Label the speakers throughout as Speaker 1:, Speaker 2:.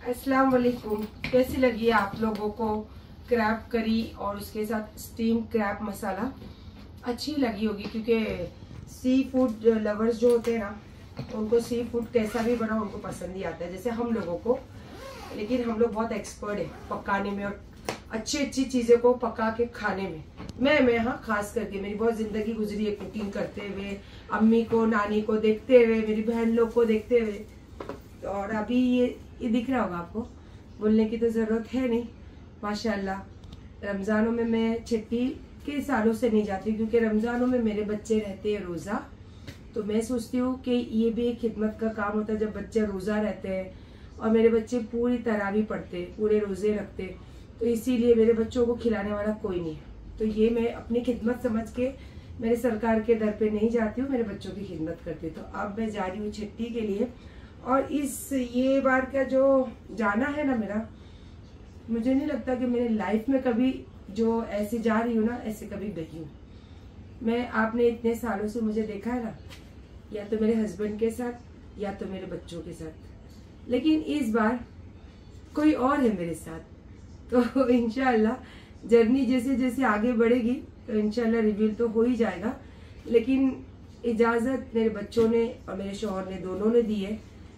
Speaker 1: अस्सलाम वालेकुम। कैसी लगी आप लोगों को क्रैब करी और उसके साथ स्टीम क्रैब मसाला? अच्छी लगी होगी क्योंकि सी फूड लवर्स जो होते हैं ना, उनको सी फूड कैसा भी बना उनको पसंद ही आता है, जैसे हम लोगों को। लेकिन हम लोग बहुत एक्सपर्ट है पकाने में और अच्छी अच्छी चीज़ों को पका के खाने में। मैं हाँ, खास करके मेरी बहुत जिंदगी गुजरी है कुकिंग करते हुए, अम्मी को नानी को देखते हुए, मेरी बहन लोग को देखते हुए। और अभी ये दिख रहा होगा आपको, बोलने की तो ज़रूरत है नहीं। माशाल्लाह रमज़ानों में मैं छुट्टी के सालों से नहीं जाती क्योंकि रमज़ानों में मेरे बच्चे रहते हैं रोज़ा। तो मैं सोचती हूँ कि ये भी एक खिदमत का काम होता है जब बच्चे रोज़ा रहते हैं और मेरे बच्चे पूरी तरावी पढ़ते, पूरे रोज़े रखते, तो इसीलिए मेरे बच्चों को खिलाने वाला कोई नहीं है। तो ये मैं अपनी खिदमत समझ के मेरे सरकार के दर पे नहीं जाती हूँ, मेरे बच्चों की खिदमत करती हूँ। तो अब मैं जा रही हूँ छुट्टी के लिए। और ये बार का जो जाना है ना मेरा, मुझे नहीं लगता कि मेरे लाइफ में कभी जो ऐसे जा रही हूँ ना, ऐसे कभी गई हूँ मैं। आपने इतने सालों से मुझे देखा है ना, या तो मेरे हस्बैंड के साथ या तो मेरे बच्चों के साथ, लेकिन इस बार कोई और है मेरे साथ। तो इंशाल्लाह जर्नी जैसे जैसे आगे बढ़ेगी तो इंशाल्लाह रिवील तो हो ही जाएगा। लेकिन इजाज़त मेरे बच्चों ने और मेरे शौहर ने दोनों ने दी है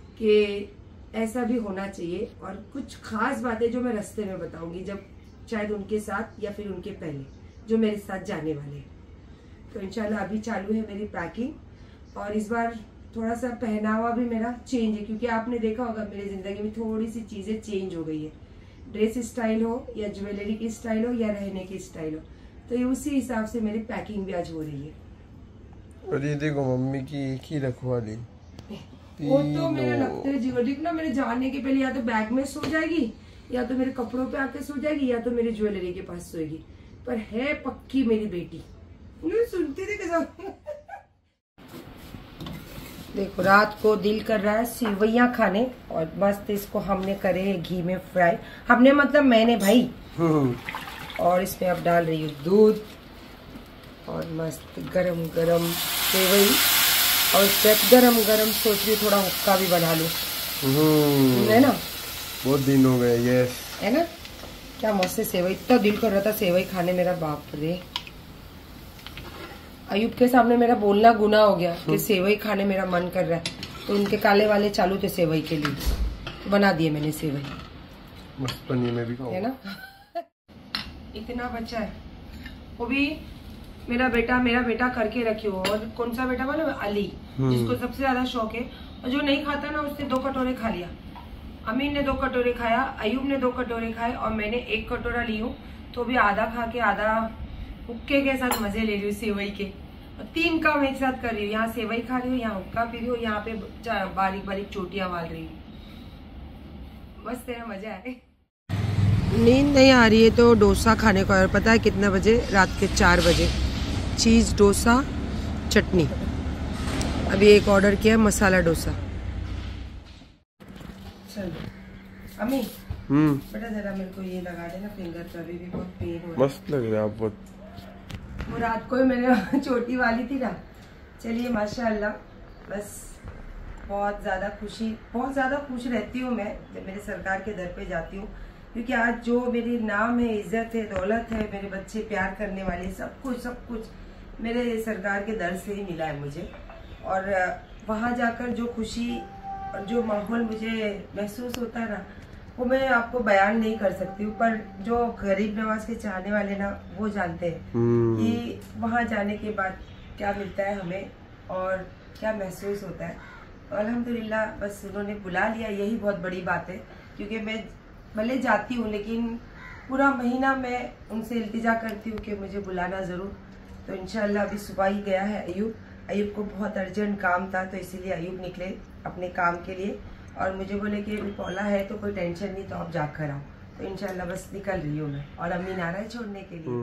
Speaker 1: कि ऐसा भी होना चाहिए। और कुछ खास बातें जो मैं रास्ते में बताऊंगी, जब शायद उनके साथ या फिर उनके पहले जो मेरे साथ जाने वाले। तो इंशाल्लाह अभी चालू है मेरी पैकिंग। और इस बार थोड़ा सा पहनावा भी मेरा चेंज है क्योंकि आपने देखा होगा मेरी जिंदगी में थोड़ी सी चीजें चेंज हो गई है। ड्रेस स्टाइल हो या ज्वेलरी की स्टाइल हो या रहने की स्टाइल हो, तो ये उसी हिसाब से मेरी पैकिंग भी आज हो रही है।
Speaker 2: और ये देखो मम्मी की एक ही रखवाली,
Speaker 1: वो तो मेरे लगते है ज्वेलरी ना, मेरे जाने के पहले या तो बैग में सो जाएगी या तो मेरे कपड़ों पे आके सो जाएगी या तो मेरी ज्वेलरी के पास सोएगी। पर है पक्की मेरी बेटी, सुनती थी कैसा। देखो रात को दिल कर रहा है सेवैयां खाने और मस्त इसको हमने करे घी में फ्राई। हमने मतलब मैंने भाई। और इसमें अब डाल रही हूँ दूध और मस्त गरम गरम सेवई। और गरम गरम सोच रही थोड़ा हुक्का भी बना लूं, है ना,
Speaker 2: बहुत दिन हो गए। यस
Speaker 1: है ना, क्या मस्त सेवई। इतना दिल कर रहा था सेवई खाने मेरा, बाप रे। अयूब के सामने मेरा बोलना गुनाह हो गया कि सेवई खाने मेरा मन कर रहा है। तो उनके काले वाले चालू थे सेवई के लिए, तो बना दिए मैंने सेवई।
Speaker 2: मस्त बनी, मैं भी खाऊंगा,
Speaker 1: है ना। इतना बचा है, वो भी मेरा बेटा करके रखी हो। और कौन सा बेटा मालूम है? अली, जिसको सबसे ज्यादा शौक है। और जो नहीं खाता ना, उसने 2 कटोरे खा लिया। अमीन ने 2 कटोरे खाया, अयूब ने 2 कटोरे खाए और मैंने 1 कटोरा ली हूँ। तो भी आधा खा के आधा हुक्के के साथ मजे ले रही हूँ सेवई के। और 3 काम एक साथ कर रही हूँ, यहाँ सेवई खा रही हूँ, यहाँ हुक्का पी रही हूँ, यहाँ पे बारीक बारीक चोटियां मार रही हूँ। बस तेरा मजा है। नींद नहीं आ रही है तो डोसा खाने को। और पता है कितने बजे? रात के 4 बजे। चीज़ डोसा चटनी। अभी एक ऑर्डर किया मसाला डोसा। चलो अम्मी, बेटा जरा मेरे को ये लगा देना फिंगर पे, अभी भी बहुत पेन हो रहा है।
Speaker 2: मस्त लग रहा है आप।
Speaker 1: वो रात को ही मेरे चोटी वाली थी ना। चलिए माशाल्लाह, बस बहुत ज़्यादा खुश रहती हूँ मैं जब मेरे सरकार के दर पे जाती हूँ, क्योंकि आज जो मेरी नाम है, इज्जत है, दौलत है, मेरे बच्चे प्यार करने वाले, सब कुछ मेरे सरकार के दर से ही मिला है मुझे। और वहाँ जाकर जो खुशी और जो माहौल मुझे महसूस होता है ना, वो मैं आपको बयान नहीं कर सकती हूँ। पर जो गरीब नवाज के चाहने वाले ना, वो जानते हैं कि वहाँ जाने के बाद क्या मिलता है हमें और क्या महसूस होता है। अल्हम्दुलिल्लाह, बस उन्होंने बुला लिया, यही बहुत बड़ी बात है। क्योंकि मैं भले जाती हूँ लेकिन पूरा महीना मैं उनसे इल्तिजा करती हूँ कि मुझे बुलाना ज़रूर। तो इंशाल्लाह अभी सुबह ही गया है अयूब को बहुत अर्जेंट काम था, तो इसीलिए अयूब निकले अपने काम के लिए। और मुझे बोले कि पौला है तो कोई टेंशन नहीं, तो आप जाकर आओ। तो इंशाल्लाह बस निकल रही हूँ मैं, और अमीन आ रहा है छोड़ने के लिए।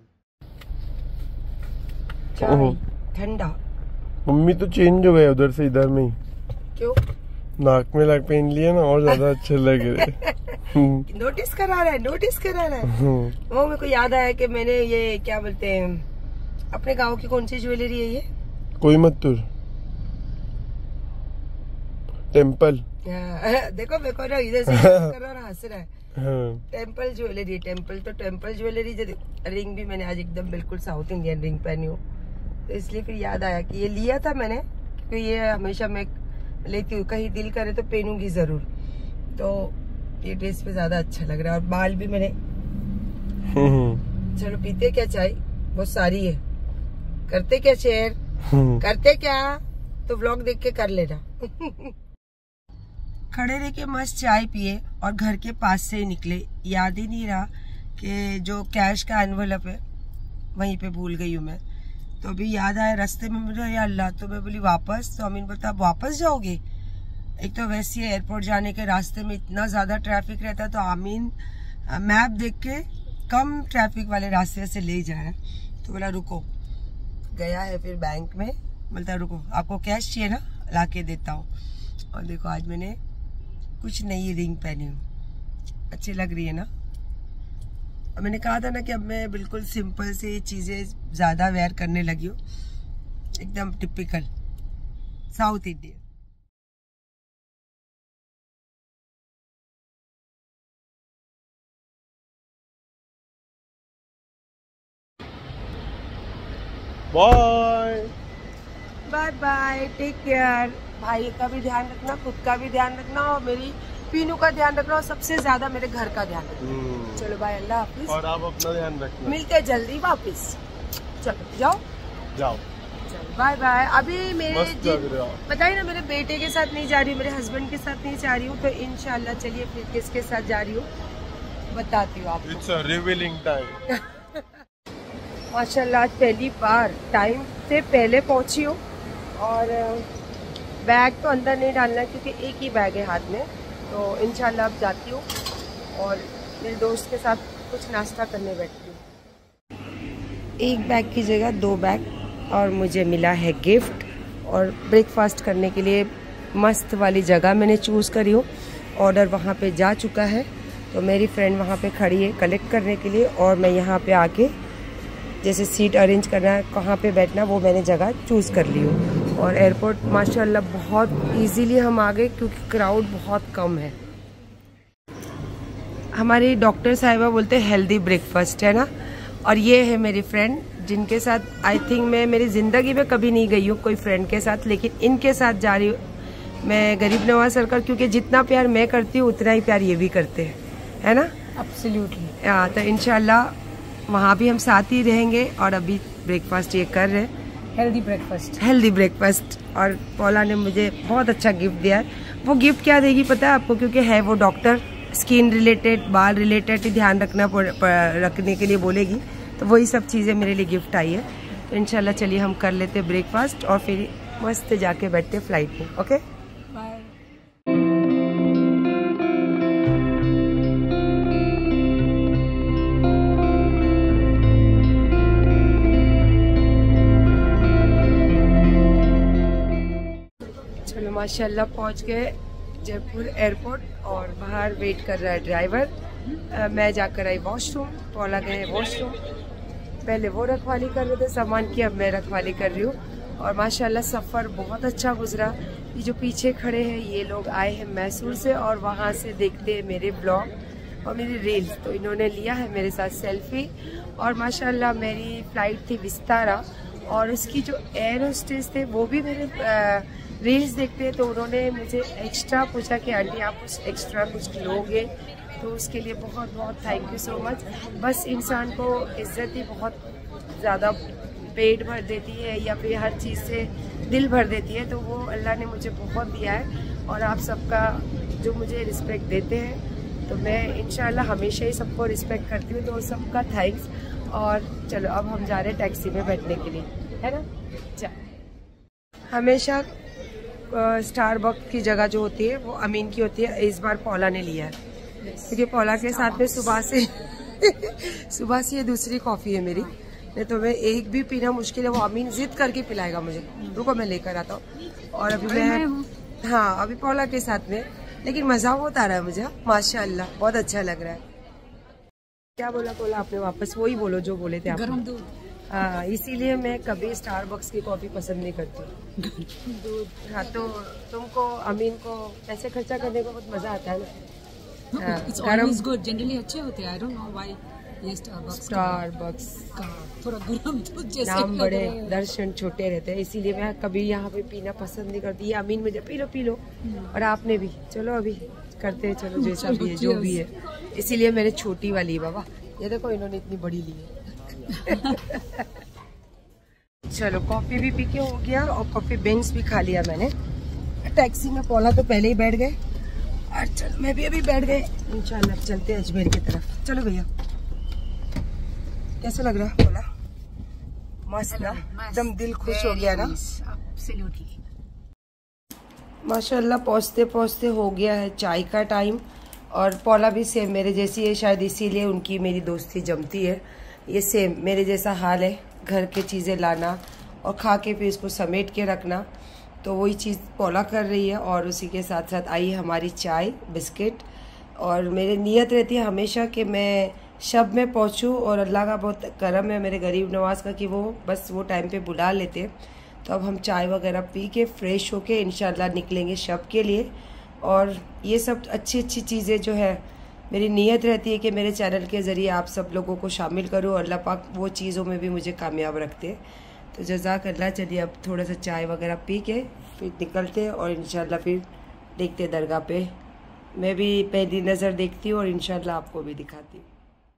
Speaker 1: ठंडा।
Speaker 2: मम्मी तो चेंज हो गए उधर से इधर में ही।
Speaker 1: क्यों?
Speaker 2: नाक में लग पहन लिया ना, और ज्यादा अच्छे लग रहे।
Speaker 1: नोटिस करा रहा है। वो मेरे को याद आया कि मैंने ये क्या बोलते हैं, अपने गांव की कौन सी ज्वेलरी है ये?
Speaker 2: कोयम्बतूर। टेम्पल।
Speaker 1: देखो मेरे को ना इधर से कर रहा हंस रहा है।
Speaker 2: हाँ।
Speaker 1: टेम्पल ज्वेलरी, टेम्पल तो टेम्पल ज्वेलरी। रिंग भी मैंने आज एकदम बिल्कुल साउथ इंडियन रिंग पहनी हूँ, तो इसलिए फिर याद आया कि ये लिया था मैंने, क्योंकि ये हमेशा मैं लेती हूँ, कहीं दिल करे तो पहनूंगी जरूर। तो ये ड्रेस पे ज्यादा अच्छा लग रहा है। और बाल भी मैंने चलो पीते क्या चाय, बहुत सारी है। करते क्या शेयर, करते क्या, तो व्लॉग देख के कर लेना। खड़े रह के मस्त चाय पिए और घर के पास से ही निकले। याद ही नहीं रहा कि जो कैश का एनवलप है वहीं पे भूल गई हूँ मैं। तो अभी याद आया रास्ते में मुझे, या अल्लाह, तो मैं बोली वापस। तो अमीन बोलता वापस जाओगे? एक तो वैसे एयरपोर्ट जाने के रास्ते में इतना ज्यादा ट्रैफिक रहता है, तो अमीन मैप देख के कम ट्रैफिक वाले रास्ते से ले जा रहा है। तो बोला रुको, गया है फिर बैंक में, बोलता रुको आपको कैश चाहिए ना, ला के देता हूँ। और देखो आज मैंने कुछ नई रिंग पहनी हूँ, अच्छी लग रही है ना। और मैंने कहा था ना कि अब मैं बिल्कुल सिंपल सी चीजें ज्यादा वेयर करने लगी हूँ, एकदम typical south Indian.
Speaker 2: Bye
Speaker 1: bye bye, take care. भाई का भी ध्यान रखना, खुद का भी ध्यान रखना, और मेरी पीनू का ध्यान रखना, और सबसे ज्यादा मेरे घर का ध्यान रखना। चलो बाय, अल्लाह हाफिज।
Speaker 2: और आप अपना ध्यान रखना।
Speaker 1: मिलते जल्दी वापस। चलो जाओ
Speaker 2: जाओ,
Speaker 1: चलो बाय बाय। अभी मेरे बताइए ना, मेरे बेटे के साथ नहीं जा रही हूँ, मेरे हस्बैंड के साथ नहीं जा रही हूँ, तो इंशाल्लाह चलिए फिर किसके साथ जा रही हूँ बताती हूँ आपको।
Speaker 2: It's a revealing time.
Speaker 1: माशाल्लाह आज पहली बार टाइम से पहले पहुंची हूँ। और बैग तो अंदर नहीं डालना है क्योंकि एक ही बैग है हाथ में, तो इंशाल्लाह अब जाती हूँ और मेरे दोस्त के साथ कुछ नाश्ता करने बैठती हूँ। एक बैग की जगह 2 बैग, और मुझे मिला है गिफ्ट। और ब्रेकफास्ट करने के लिए मस्त वाली जगह मैंने चूज़ करी हूँ। ऑर्डर वहाँ पे जा चुका है, तो मेरी फ्रेंड वहाँ पे खड़ी है कलेक्ट करने के लिए, और मैं यहाँ पे आके जैसे सीट अरेंज करना है, कहाँ पे बैठना, वो मैंने जगह चूज़ कर ली हूँ। और एयरपोर्ट माशाल्लाह बहुत इजीली हम आ गए क्योंकि क्राउड बहुत कम है। हमारी डॉक्टर साहिबा बोलते हैं हेल्दी ब्रेकफास्ट, है ना। और ये है मेरी फ्रेंड जिनके साथ आई थिंक मैं मेरी ज़िंदगी में कभी नहीं गई हूँ कोई फ्रेंड के साथ, लेकिन इनके साथ जा रही हूँ मैं गरीब नवाज सरकार, क्योंकि जितना प्यार मैं करती हूँ उतना ही प्यार ये भी करते हैं, है ना। एब्सोल्युटली। हाँ, तो इंशाल्लाह वहाँ भी हम साथ ही रहेंगे। और अभी ब्रेकफास्ट ये कर रहे हैं, हेल्दी ब्रेकफास्ट। और पौला ने मुझे बहुत अच्छा गिफ्ट दिया है। वो गिफ्ट क्या देगी पता है आपको, क्योंकि है वो डॉक्टर, स्किन रिलेटेड, बाल रिलेटेड ही ध्यान रखने के लिए बोलेगी, तो वही सब चीज़ें मेरे लिए गिफ्ट आई है। तो इंशाल्लाह चलिए हम कर लेते ब्रेकफास्ट और फिर मस्त जाके बैठते फ्लाइट में। Okay bye. चलो माशाल्लाह पहुंच गए जयपुर एयरपोर्ट, और बाहर वेट कर रहा है ड्राइवर। मैं जाकर आई वॉशरूम, पौला गए वॉशरूम। पहले वो रखवाली कर रहे थे सामान की, अब मैं रखवाली कर रही हूँ। और माशाल्लाह सफ़र बहुत अच्छा गुजरा। ये जो पीछे खड़े हैं ये लोग आए हैं मैसूर से, और वहाँ से देखते हैं मेरे ब्लॉग और मेरी रील्स, तो इन्होंने लिया है मेरे साथ सेल्फी। और माशाल्लाह मेरी फ़्लाइट थी विस्तारा, और उसकी जो एयर होस्टेस थे वो भी मेरे रील्स देखते हैं, तो उन्होंने मुझे एक्स्ट्रा पूछा कि आंटी आप कुछ एक्स्ट्रा कुछ लोगे, तो उसके लिए बहुत बहुत थैंक यू सो मच। बस इंसान को इज्जत ही बहुत ज़्यादा पेट भर देती है या फिर हर चीज़ से दिल भर देती है, तो वो अल्लाह ने मुझे बहुत दिया है। और आप सबका जो मुझे रिस्पेक्ट देते हैं, तो मैं इंशाल्लाह हमेशा ही सबको रिस्पेक्ट करती हूँ, तो सबका थैंक्स। और चलो अब हम जा रहे हैं टैक्सी में बैठने के लिए, है ना। चल हमेशा स्टारबक्स की जगह जो होती है वो अमीन की होती है, इस बार पौला ने लिया है क्योंकि पौला के साथ में सुबह से ये दूसरी कॉफ़ी है मेरी, नहीं तो मैं एक भी पीना मुश्किल है, वो अमीन जिद करके पिलाएगा मुझे। रुको मैं लेकर आता हूँ। और अभी मैं हाँ अभी पौला के साथ में, लेकिन मज़ा बहुत आ रहा है मुझे माशाल्लाह, बहुत अच्छा लग रहा है। क्या बोला पौला आपने वापस? वही बोलो जो बोले थे आप। हाँ, इसीलिए मैं कभी स्टारबक्स की कॉफी पसंद नहीं करती। हाँ, तो तुमको अमीन को पैसे खर्चा करने को बहुत मजा आता है ना।
Speaker 3: It's always good. Generally अच्छे होते हैं। I don't know why ये
Speaker 1: स्टारबक्स
Speaker 3: का थोड़ा गरम दूध जैसे
Speaker 1: नाम
Speaker 3: लग
Speaker 1: बड़े
Speaker 3: रहा है।
Speaker 1: दर्शन छोटे रहते हैं, इसीलिए मैं कभी यहाँ पे पीना पसंद नहीं करती। ये अमीन मुझे पी लो और आपने भी। चलो अभी करते हैं, चलो जैसा भी है जो भी है। इसीलिए मैंने छोटी वाली है बाबा। ये देखो इन्होंने इतनी बड़ी ली है। चलो कॉफी भी पी के हो गया और कॉफी बीन्स भी खा लिया मैंने। टैक्सी में पौला तो पहले ही बैठ गए और चल मैं भी अभी बैठ गए। इंशाल्लाह चलते हैं अजमेर की तरफ। चलो भैया, कैसा लग रहा है पौला? मस्त ना, एकदम दिल खुश हो गया ना। माशाल्लाह पहुँचते पहुँचते हो गया है चाय का टाइम। और पौला भी सेम मेरे जैसी है, शायद इसीलिए उनकी मेरी दोस्ती जमती है। ये सेम मेरे जैसा हाल है, घर के चीज़ें लाना और खा के फिर इसको समेट के रखना। तो वही चीज़ पौला कर रही है और उसी के साथ साथ आई हमारी चाय बिस्किट। और मेरी नीयत रहती है हमेशा कि मैं शब में पहुंचूं और अल्लाह का बहुत करम है मेरे गरीब नवाज का कि वो बस वो टाइम पे बुला लेते। तो अब हम चाय वगैरह पी के फ्रेश होके इंशाल्लाह निकलेंगे शब के लिए। और ये सब अच्छी अच्छी चीज़ें जो है मेरी नीयत रहती है कि मेरे चैनल के ज़रिए आप सब लोगों को शामिल करूँ। अल्लाह पाक वो चीज़ों में भी मुझे कामयाब रखते। तो जज़ाकल्लाह। चलिए अब थोड़ा सा चाय वगैरह पी के फिर निकलते और इंशाल्लाह फिर देखते दरगाह पे। मैं भी पहली नज़र देखती हूँ और इंशाल्लाह आपको भी दिखाती हूँ।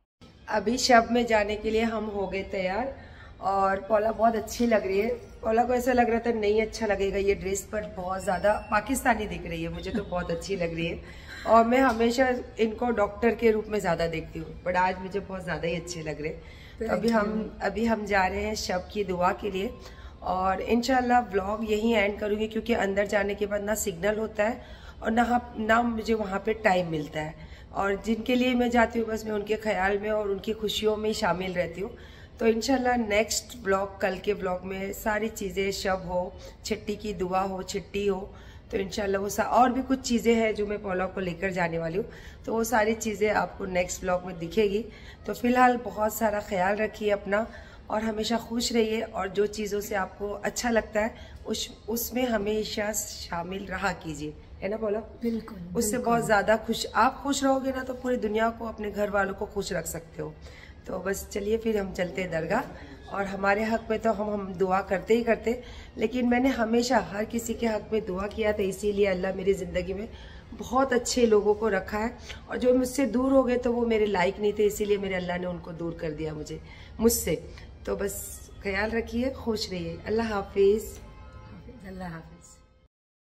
Speaker 1: अभी शब में जाने के लिए हम हो गए तैयार और पौला बहुत अच्छी लग रही है। पौला को ऐसा लग रहा था नहीं अच्छा लगेगा ये ड्रेस, पर बहुत ज़्यादा पाकिस्तानी दिख रही है। मुझे तो बहुत अच्छी लग रही है और मैं हमेशा इनको डॉक्टर के रूप में ज़्यादा देखती हूँ, बट आज मुझे बहुत ज़्यादा ही अच्छे लग रहे हैं। तो अभी हम जा रहे हैं शब की दुआ के लिए और इंशाल्लाह व्लॉग यहीं एंड करूँगी क्योंकि अंदर जाने के बाद ना सिग्नल होता है और ना मुझे वहाँ पे टाइम मिलता है। और जिनके लिए मैं जाती हूँ बस मैं उनके ख्याल में और उनकी खुशियों में ही शामिल रहती हूँ। तो इंशाल्लाह नेक्स्ट ब्लॉग, कल के ब्लॉग में सारी चीज़ें, शब हो, छट्टी की दुआ हो, छट्टी हो, तो इंशाल्लाह वो और भी कुछ चीज़ें हैं जो मैं पौला को लेकर जाने वाली हूँ। तो वो सारी चीज़ें आपको नेक्स्ट ब्लॉग में दिखेगी। तो फिलहाल बहुत सारा ख्याल रखिए अपना और हमेशा खुश रहिए और जो चीज़ों से आपको अच्छा लगता है उसमें हमेशा शामिल रहा कीजिए, है ना पौला?
Speaker 3: बिल्कुल।
Speaker 1: उससे बहुत ज़्यादा आप खुश रहोगे ना तो पूरी दुनिया को, अपने घर वालों को खुश रख सकते हो। तो बस चलिए फिर हम चलते हैं दरगाह। और हमारे हक में तो हम दुआ करते ही करते, लेकिन मैंने हमेशा हर किसी के हक में दुआ किया था। इसीलिए अल्लाह मेरी ज़िंदगी में बहुत अच्छे लोगों को रखा है और जो मुझसे दूर हो गए तो वो मेरे लायक नहीं थे, इसीलिए मेरे अल्लाह ने उनको दूर कर दिया मुझसे। तो बस ख्याल रखिए, खुश रहिए। अल्लाह हाफिज़।
Speaker 3: अल्लाह हाफिज़।